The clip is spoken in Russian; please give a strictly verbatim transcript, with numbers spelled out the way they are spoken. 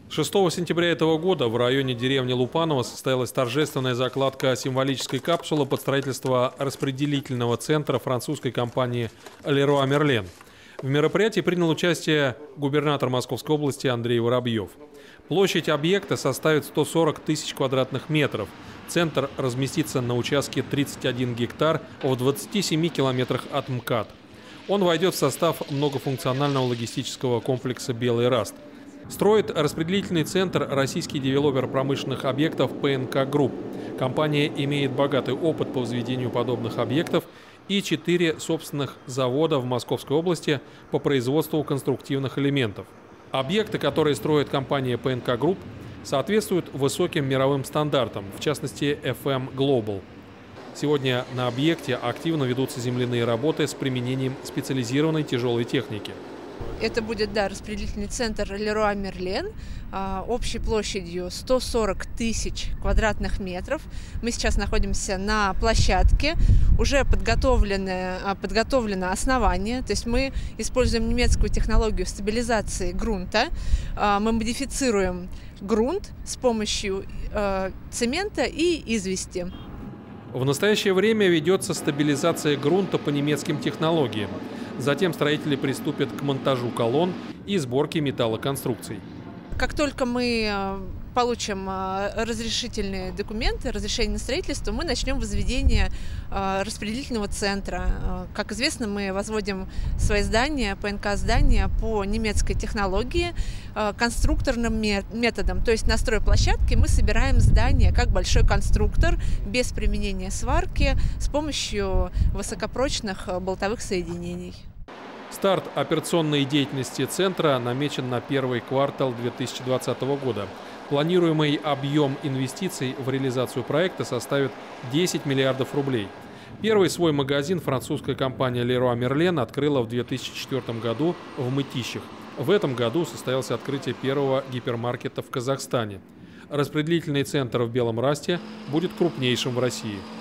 шестого сентября этого года в районе деревни Лупаново состоялась торжественная закладка символической капсулы под строительство распределительного центра французской компании Leroy Merlin. В мероприятии принял участие губернатор Московской области Андрей Воробьев. Площадь объекта составит сто сорок тысяч квадратных метров. Центр разместится на участке тридцать один гектар в двадцати семи километрах от МКАД. Он войдет в состав многофункционального логистического комплекса «Белый Раст». Строит распределительный центр российский девелопер промышленных объектов ПНК Групп. Компания имеет богатый опыт по возведению подобных объектов и четыре собственных завода в Московской области по производству конструктивных элементов. Объекты, которые строит компания ПНК Групп, соответствуют высоким мировым стандартам, в частности эф эм Global. Сегодня на объекте активно ведутся земляные работы с применением специализированной тяжелой техники. Это будет, да, распределительный центр Leroy Merlin, а, общей площадью сто сорок тысяч квадратных метров. Мы сейчас находимся на площадке, уже подготовлено, подготовлено основание, то есть мы используем немецкую технологию стабилизации грунта. А, мы модифицируем грунт с помощью а, цемента и извести. В настоящее время ведется стабилизация грунта по немецким технологиям. Затем строители приступят к монтажу колонн и сборке металлоконструкций. Как только мы получим разрешительные документы, разрешение на строительство, мы начнем возведение распределительного центра. Как известно, мы возводим свои здания, ПНК-здания по немецкой технологии, конструкторным методом. То есть на стройплощадке мы собираем здание как большой конструктор, без применения сварки, с помощью высокопрочных болтовых соединений. Старт операционной деятельности центра намечен на первый квартал две тысячи двадцатого года. Планируемый объем инвестиций в реализацию проекта составит десять миллиардов рублей. Первый свой магазин французская компания Leroy Merlin открыла в две тысячи четвёртом году в Мытищах. В этом году состоялось открытие первого гипермаркета в Казахстане. Распределительный центр в Белом Расте будет крупнейшим в России.